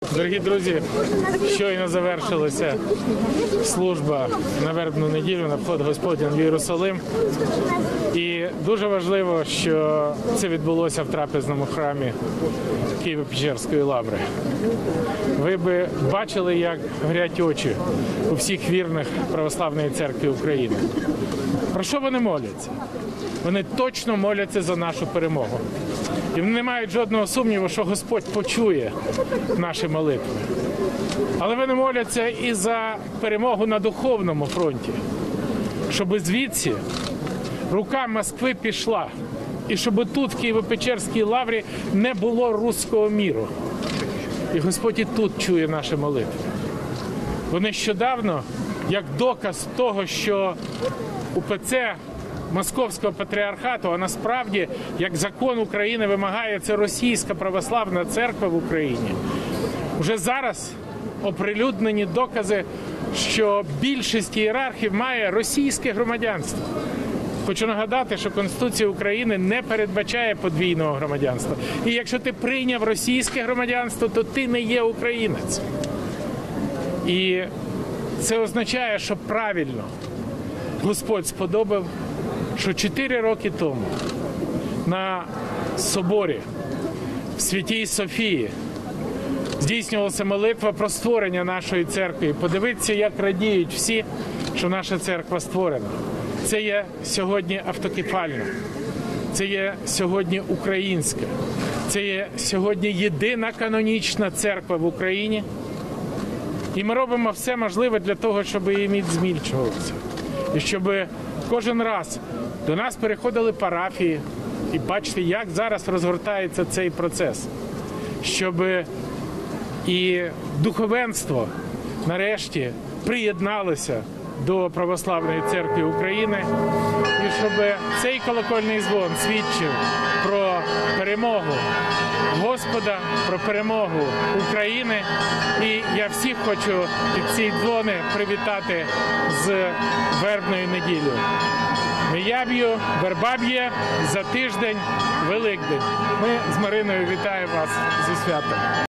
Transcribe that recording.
Дорогі друзі, щойно завершилася служба на вербну неділю на вход Господній в Єрусалим. І дуже важливо, що це відбулося в трапезному храмі Києво-Печерської лаври. Ви би бачили, як горять очі у всіх вірних Православної церкви України. Про що вони моляться? Вони точно моляться за нашу перемогу. І вони не мають жодного сумніву, що Господь почує наші молитви. Але вони моляться і за перемогу на духовному фронті, щоб звідси рука Москви пішла, і щоб тут, в Києво-Печерській лаврі, не було руського міру. І Господь і тут чує наші молитви. Бо нещодавно, як доказ того, що УПЦ Московського патріархату, а насправді, як закон України вимагає, це Російська православна церква в Україні, вже зараз оприлюднені докази, що більшість ієрархів має російське громадянство. Хочу нагадати, що Конституція України не передбачає подвійного громадянства. І якщо ти прийняв російське громадянство, то ти не є українець. І це означає, що правильно Господь сподобав, що 4 роки тому на соборі в Святій Софії здійснювалася молитва про створення нашої церкви. Подивіться, як радіють всі, що наша церква створена. Це є сьогодні автокефальна, це є сьогодні українська, це є сьогодні єдина канонічна церква в Україні. І ми робимо все можливе для того, щоб її змільчувалося. І щоб кожен раз до нас переходили парафії, і бачите, як зараз розгортається цей процес, щоб і духовенство нарешті приєдналося до Православної церкви України, і щоб цей колокольний дзвон свідчив про перемогу Господа, про перемогу України. І я всіх хочу під ці дзвони привітати з вербною неділею. Мияб'ю, верба б'є, за тиждень Великдень. Ми з Мариною вітаємо вас зі святом.